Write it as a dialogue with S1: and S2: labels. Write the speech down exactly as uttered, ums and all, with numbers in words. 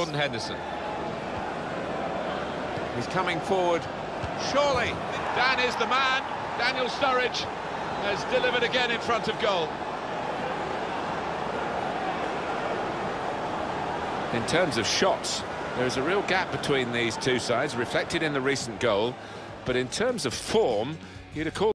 S1: Jordan Henderson. He's coming forward. Surely, Dan is the man. Daniel Sturridge has delivered again in front of goal. In terms of shots, there is a real gap between these two sides, reflected in the recent goal. But in terms of form, you'd have called